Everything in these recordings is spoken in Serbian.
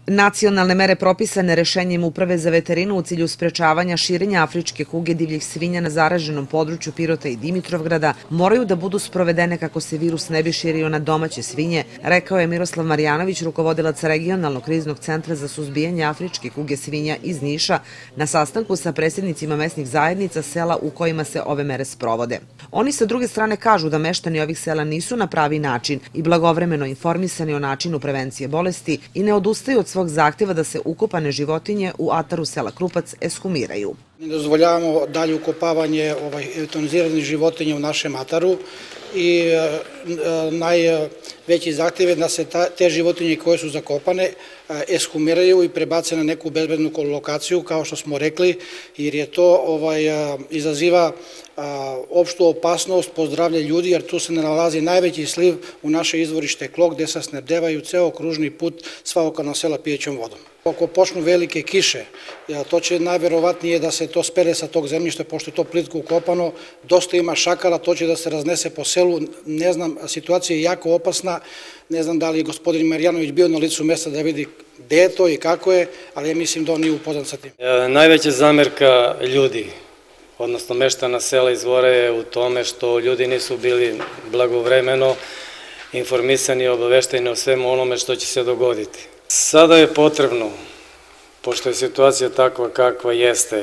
Nacionalne mere propisane rešenjem Uprave za veterinu u cilju sprečavanja širenja afričke kuge divljih svinja na zaraženom području Pirota i Dimitrovgrada moraju da budu sprovedene kako se virus ne bi širio na domaće svinje, rekao je Miroslav Marjanović, rukovodilac Regionalnog kriznog centra za suzbijanje afričke kuge svinja iz Niša, na sastanku sa predsjednicima mesnih zajednica sela u kojima se ove mere sprovode. Oni sa druge strane kažu da meštani ovih sela nisu na pravi način i blagovremeno informisani o načinu prevencije bolesti i ne odustaju od svog zahtjeva da se ukopane životinje u ataru sela Krupac eshumiraju. Ne dozvoljavamo dalje ukopavanje eutanaziranih životinja u našem ataru i najveći zahtjev je da se te životinje koje su zakopane eshumiraju i prebace na neku bezbednu lokaciju, kao što smo rekli, jer je to izaziva opštu opasnost po zdravlje ljudi, jer tu se nalazi najveći sliv u naše izvorište Klok, gde se snabdevaju ceo kružni put sva okolna sela pijećom vodom. Ako počnu velike kiše, to će najverovatnije da se to spere sa tog zemljišta, pošto je to plitko ukopano, dosta ima šakala, to će da se raznese po selu, ne znam, situacija je jako opasna, ne znam da li je gospodin Marjanović bio na licu mesta da vidi gde je to i kako je, ali ja mislim da on nije upoznat sa tim. Najveća zamerka ljudi, odnosno meštana sela Izvora, je u tome što ljudi nisu bili blagovremeno informisani i obavešteni o svemu onome što će se dogoditi. Sada je potrebno, pošto je situacija takva kakva jeste,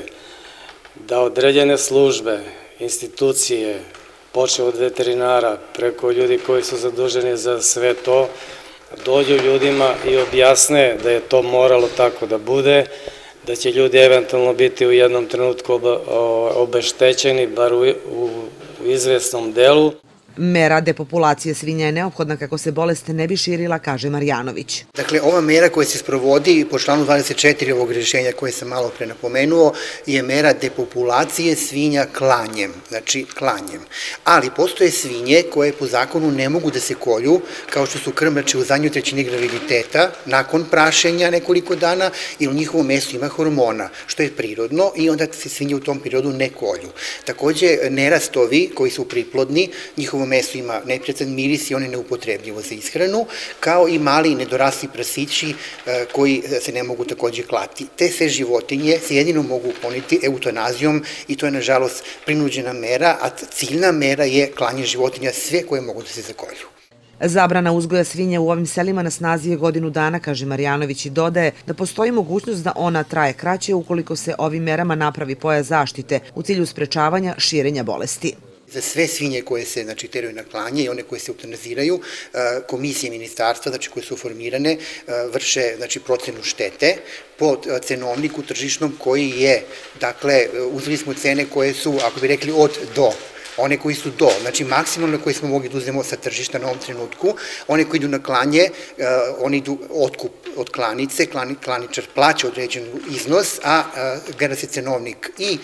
da određene službe, institucije, počev od veterinara, preko ljudi koji su zaduženi za sve to, dođu ljudima i objasne da je to moralo tako da bude, da će ljudi eventualno biti u jednom trenutku obeštećeni, bar u izvesnom delu. Mera depopulacije svinja je neophodna kako se bolest ne bi širila, kaže Marjanović. Dakle, ova mera koja se sprovodi po članu 24 ovog rješenja koje sam malo pre napomenuo je mera depopulacije svinja klanjem, znači klanjem. Ali postoje svinje koje po zakonu ne mogu da se kolju, kao što su krmače u zadnjoj trećini graviditeta, nakon prašenja nekoliko dana, jer u njihovom mesu ima hormona, što je prirodno i onda se svinje u tom periodu ne kolju. Takođe, nerastovi koji su priplodni, njihovo meso ima neprijatan miris i on je neupotrebljivo za ishranu, kao i mali nedorasli prasići koji se ne mogu takođe klati. Te sve životinje se jedino mogu ukloniti eutanazijom i to je nažalost prinuđena mera, a ciljna mera je klanje životinja sve koje mogu da se zakolju. Zabrana uzgoja svinja u ovim selima na snazi je godinu dana, kaže Marjanović, i dodaje da postoji mogućnost da ona traje kraće ukoliko se ovim merama napravi pojas zaštite u cilju sprečavanja širenja bolesti. Za sve svinje koje se teraju na klanje i one koje se eutanaziraju, komisije ministarstva, koje su formirane, vrše procenu štete po cenovniku tržišnom koji je, dakle, uzeli smo cene koje su, ako bi rekli, od do. One koji su do, znači maksimalno koje smo mogli da uzmemo sa tržišta na ovom trenutku, one koji idu na klanje, oni idu otkup od klanice, klaničar plaća određen iznos, a gleda se cenovnik i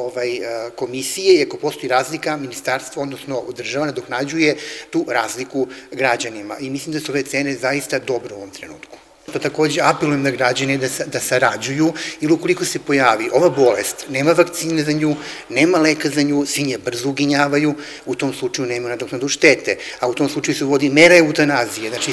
komisije i ako postoji razlika, ministarstvo, odnosno država, nadoknađuje tu razliku građanima i mislim da su ove cene zaista dobre u ovom trenutku. Takođe apelujem na građane da sarađuju, jer ukoliko se pojavi ova bolest, nema vakcine za nju, nema leka za nju, svinje brzo uginjavaju, u tom slučaju nema nadoknadu štete, a u tom slučaju se uvodi mera eutanazije. Znači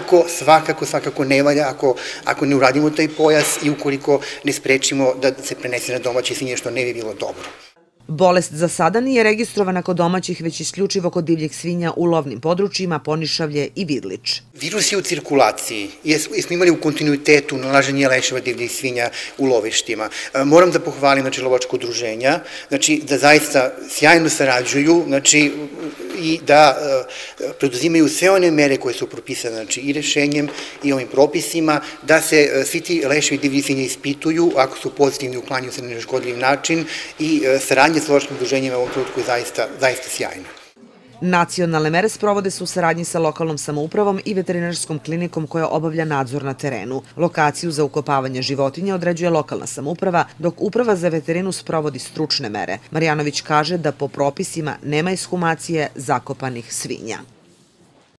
svakako ne valja ako ne uradimo taj pojas i ukoliko ne sprečimo da se prenese na domaće svinje, što ne bi bilo dobro. Bolest za sada nije registrovana kod domaćih, već isključivo kod divljih svinja u lovnim područjima Ponišavlje i Vidlič. Virus je u cirkulaciji, smo imali u kontinuitetu nalaženje leševa divljih svinja u lovištima. Moram da pohvalim lovačko udruženja, da zaista sjajno sarađuju i da preduzimaju sve one mere koje su propisane i rešenjem i ovim propisima, da se svi ti leševi divljih svinja ispituju, ako su pozitivni uklanjaju se na neškodljiv način i saradnje s lovačkim udruženjima u ovom trenutku je zaista sjajno. Nacionalne mere sprovode se u saradnji sa lokalnom samoupravom i veterinarskom klinikom koja obavlja nadzor na terenu. Lokaciju za ukopavanje životinja određuje lokalna samouprava, dok Uprava za veterinu sprovodi stručne mere. Marjanović kaže da po propisima nema ekshumacije zakopanih svinja.